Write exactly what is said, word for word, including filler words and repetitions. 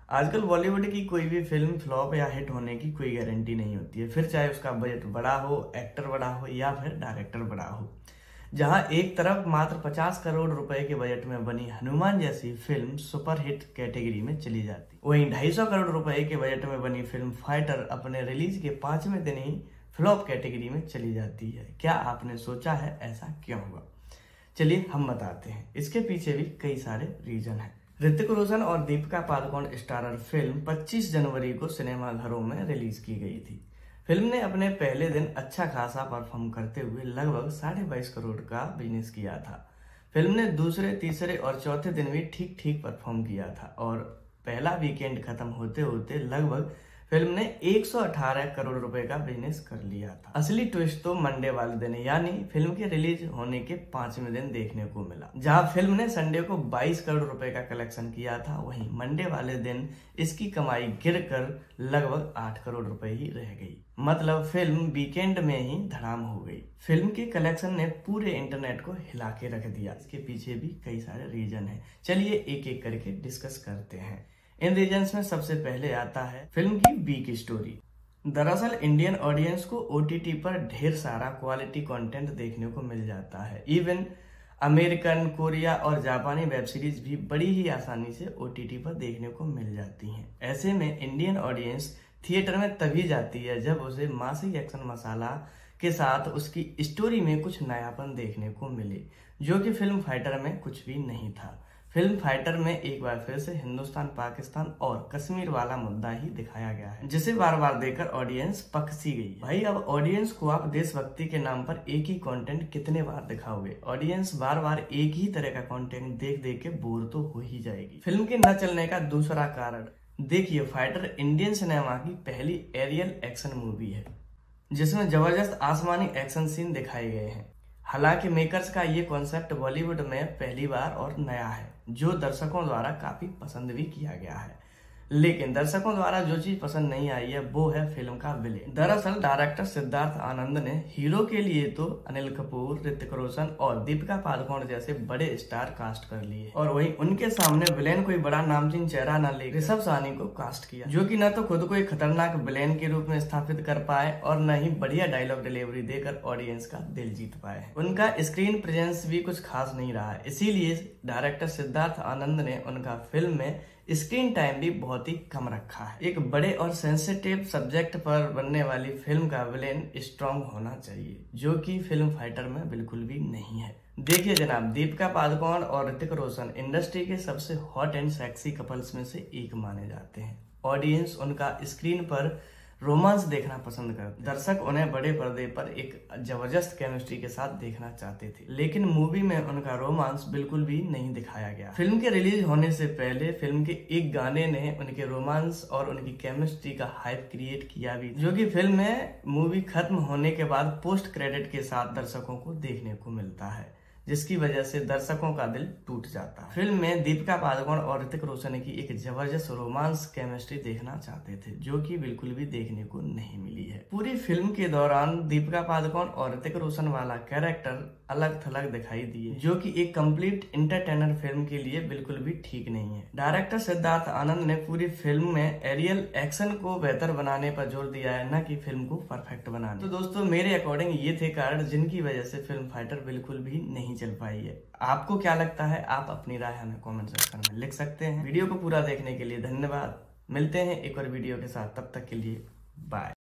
आजकल बॉलीवुड की कोई भी फिल्म फ्लॉप या हिट होने की कोई गारंटी नहीं होती है, फिर चाहे उसका बजट बड़ा हो, एक्टर बड़ा हो या फिर डायरेक्टर बड़ा हो। जहां एक तरफ मात्र पचास करोड़ रुपए के बजट में बनी हनुमान जैसी फिल्म सुपरहिट कैटेगरी में चली जाती, वहीं दो सौ पचास करोड़ रुपए के बजट में बनी फिल्म फाइटर अपने रिलीज के पांचवें दिन ही फ्लॉप कैटेगरी में चली जाती है। क्या आपने सोचा है ऐसा क्यों हुआ? चलिए हम बताते हैं। इसके पीछे भी कई सारे रीजन हैं। ऋतिक रोशन और दीपिका पादुकोण स्टारर फिल्म पच्चीस जनवरी को सिनेमाघरों में रिलीज की गई थी। फिल्म ने अपने पहले दिन अच्छा खासा परफॉर्म करते हुए लगभग साढ़े बाईस करोड़ का बिजनेस किया था। फिल्म ने दूसरे, तीसरे और चौथे दिन भी ठीक ठीक परफॉर्म किया था और पहला वीकेंड खत्म होते होते लगभग फिल्म ने एक सौ अठारह करोड़ रुपए का बिजनेस कर लिया था। असली ट्विस्ट तो मंडे वाले दिन यानी फिल्म के रिलीज होने के पांचवें दिन देखने को मिला। जहां फिल्म ने संडे को बाईस करोड़ रुपए का कलेक्शन किया था, वहीं मंडे वाले दिन इसकी कमाई गिरकर लगभग आठ करोड़ रुपए ही रह गई। मतलब फिल्म वीकेंड में ही धड़ाम हो गई। फिल्म के कलेक्शन ने पूरे इंटरनेट को हिला के रख दिया। इसके पीछे भी कई सारे रीजन है, चलिए एक एक करके डिस्कस करते हैं। इन रीजन्स में सबसे पहले आता है फिल्म की वीक स्टोरी। दरअसल इंडियन ऑडियंस को ओटीटी पर ढेर सारा क्वालिटी कंटेंट देखने को मिल जाता है। इवन अमेरिकन, कोरिया और जापानी वेब सीरीज भी बड़ी ही आसानी से ओटीटी पर देखने को मिल जाती हैं। ऐसे में इंडियन ऑडियंस थिएटर में तभी जाती है जब उसे मासी एक्शन मसाला के साथ उसकी स्टोरी में कुछ नयापन देखने को मिले, जो कि फिल्म फाइटर में कुछ भी नहीं था। फिल्म फाइटर में एक बार फिर से हिंदुस्तान, पाकिस्तान और कश्मीर वाला मुद्दा ही दिखाया गया है, जिसे बार बार देखकर ऑडियंस पक सी गई। भाई अब ऑडियंस को आप देशभक्ति के नाम पर एक ही कंटेंट कितने बार दिखाओगे? ऑडियंस बार बार एक ही तरह का कंटेंट देख देख के बोर तो हो ही जाएगी। फिल्म के न चलने का दूसरा कारण देखिए, फाइटर इंडियन सिनेमा की पहली एरियल एक्शन मूवी है जिसमें जबरदस्त आसमानी एक्शन सीन दिखाए गए हैं। हालांकि मेकर्स का ये कॉन्सेप्ट बॉलीवुड में पहली बार और नया है, जो दर्शकों द्वारा काफी पसंद भी किया गया है। लेकिन दर्शकों द्वारा जो चीज पसंद नहीं आई है वो है फिल्म का विलेन। दरअसल डायरेक्टर सिद्धार्थ आनंद ने हीरो के लिए तो अनिल कपूर, ऋतिक रोशन और दीपिका पादुकोण जैसे बड़े स्टार कास्ट कर लिए और वहीं उनके सामने विलेन कोई बड़ा नामचीन चेहरा न ले ऋषभ साहनी को कास्ट किया, जो कि न तो खुद को एक खतरनाक विलेन के रूप में स्थापित कर पाए और न ही बढ़िया डायलॉग डिलीवरी देकर ऑडियंस का दिल जीत पाए। उनका स्क्रीन प्रेजेंस भी कुछ खास नहीं रहा, इसीलिए डायरेक्टर सिद्धार्थ आनंद ने उनका फिल्म में स्क्रीन टाइम भी बहुत ही कम रखा है। एक बड़े और सेंसिटिव सब्जेक्ट पर बनने वाली फिल्म का विलेन स्ट्रॉन्ग होना चाहिए, जो कि फिल्म फाइटर में बिल्कुल भी नहीं है। देखिए जनाब, दीपिका पादुकोण और ऋतिक रोशन इंडस्ट्री के सबसे हॉट एंड सेक्सी कपल्स में से एक माने जाते हैं। ऑडियंस उनका स्क्रीन पर रोमांस देखना पसंद करते, दर्शक उन्हें बड़े पर्दे पर एक जबरदस्त केमिस्ट्री के साथ देखना चाहते थे, लेकिन मूवी में उनका रोमांस बिल्कुल भी नहीं दिखाया गया। फिल्म के रिलीज होने से पहले फिल्म के एक गाने ने उनके रोमांस और उनकी केमिस्ट्री का हाइप क्रिएट किया भी, जो कि फिल्म में मूवी खत्म होने के बाद पोस्ट क्रेडिट के साथ दर्शकों को देखने को मिलता है, जिसकी वजह से दर्शकों का दिल टूट जाता है। फिल्म में दीपिका पादुकोण और ऋतिक रोशन की एक जबरदस्त रोमांस केमिस्ट्री देखना चाहते थे, जो कि बिल्कुल भी देखने को नहीं मिली है। पूरी फिल्म के दौरान दीपिका पादुकोण और ऋतिक रोशन वाला कैरेक्टर अलग थलग दिखाई दिए, जो कि एक कंप्लीट एंटरटेनर फिल्म के लिए बिल्कुल भी ठीक नहीं है। डायरेक्टर सिद्धार्थ आनंद ने पूरी फिल्म में एरियल एक्शन को बेहतर बनाने पर जोर दिया है, न कि फिल्म को परफेक्ट बनाने। तो दोस्तों, मेरे अकॉर्डिंग ये थे कारण जिनकी वजह से फिल्म फाइटर बिल्कुल भी नहीं चल पाई है। आपको क्या लगता है? आप अपनी राय हमें कमेंट सेक्शन में लिख सकते हैं। वीडियो को पूरा देखने के लिए धन्यवाद। मिलते हैं एक और वीडियो के साथ, तब तक के लिए बाय।